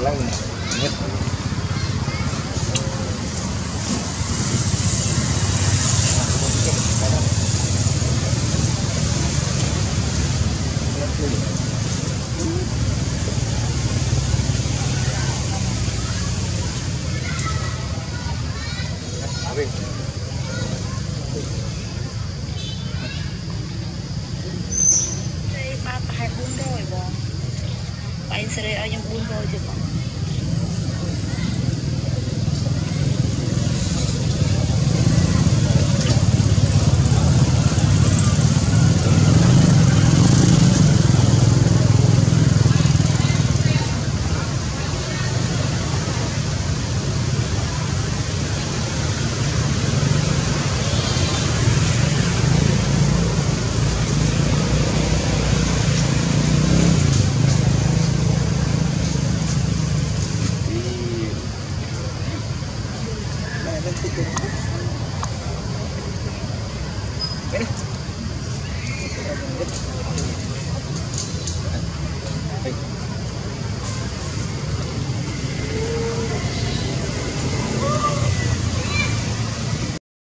long nhất đây ba hai bún rồi bò bay sẽ đây ở trong bún rồi chứ bò